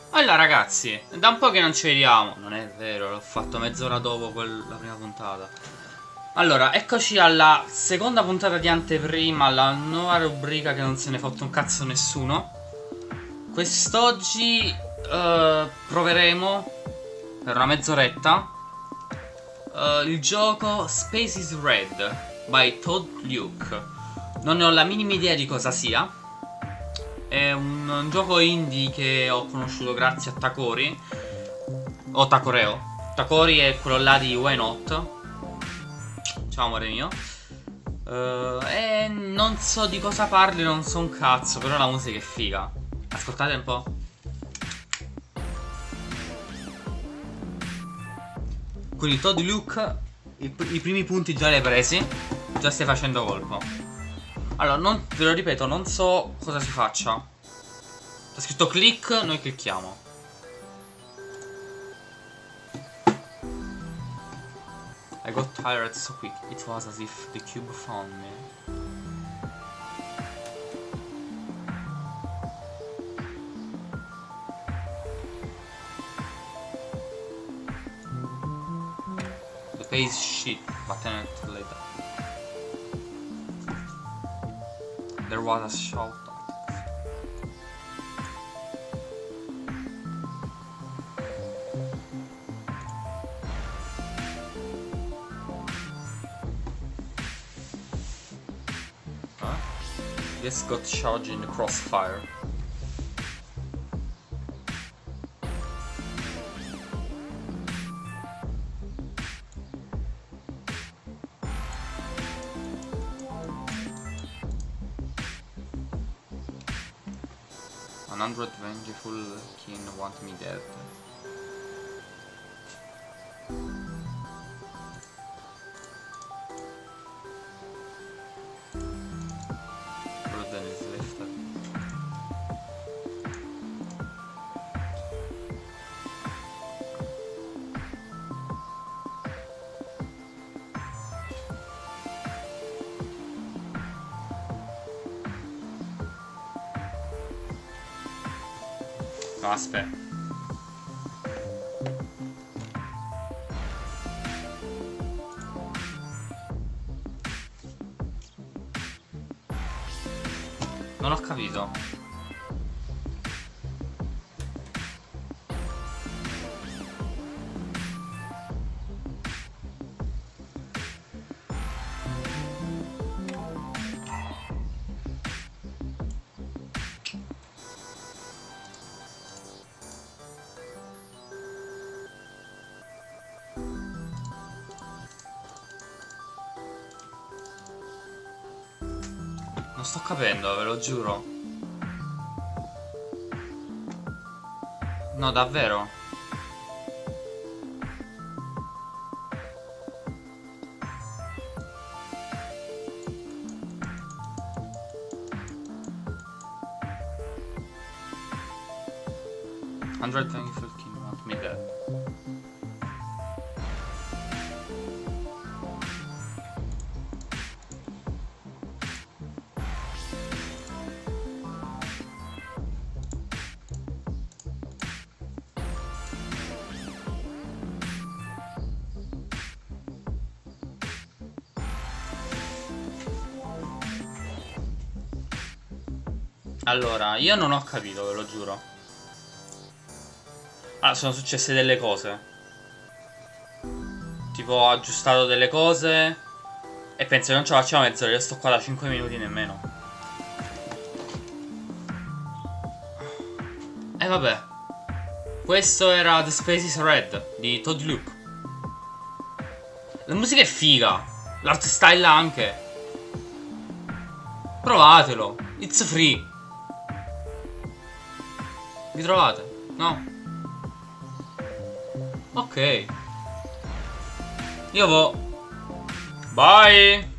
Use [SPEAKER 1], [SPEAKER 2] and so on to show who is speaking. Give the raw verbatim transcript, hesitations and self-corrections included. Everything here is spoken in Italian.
[SPEAKER 1] Allora ragazzi, da un po' che non ci vediamo. Non è vero, l'ho fatto mezz'ora dopo la prima puntata. Allora, eccoci alla seconda puntata di anteprima, alla nuova rubrica che non se ne è fatto un cazzo nessuno. Quest'oggi uh, proveremo per una mezz'oretta uh, il gioco Space is Red by Todd Luke. Non ne ho la minima idea di cosa sia. È un, un gioco indie che ho conosciuto grazie a Takori o Takoreo. Takori è quello là di Why Not. Ciao amore mio. uh, E non so di cosa parli, non so un cazzo, però la musica è figa. Ascoltate un po'. Quindi Todd Luke, i, i primi punti già li hai presi. Già stai facendo colpo. Allora, non, ve lo ripeto, non so cosa si faccia. C'è scritto click, noi clicchiamo. I got tired so quick, it was as if the cube found me. The pace shit, but then it later. There was a shout. Huh? This got charged in the crossfire. An hundred vengeful kin want me dead. Roden is lifted. No, aspetta. Non ho capito. Non sto capendo, ve lo giuro. No, davvero. Hundred thankful king want me dead. Allora, io non ho capito, ve lo giuro. Ah, sono successe delle cose. Tipo, ho aggiustato delle cose e penso che non ce la facciamo mezz'ora. Io sto qua da cinque minuti nemmeno. E eh, vabbè. Questo era The Space is Red di Todd Luke. La musica è figa. L'art style anche. Provatelo. It's free. Vi trovate? No? Ok. Io vo. Bye.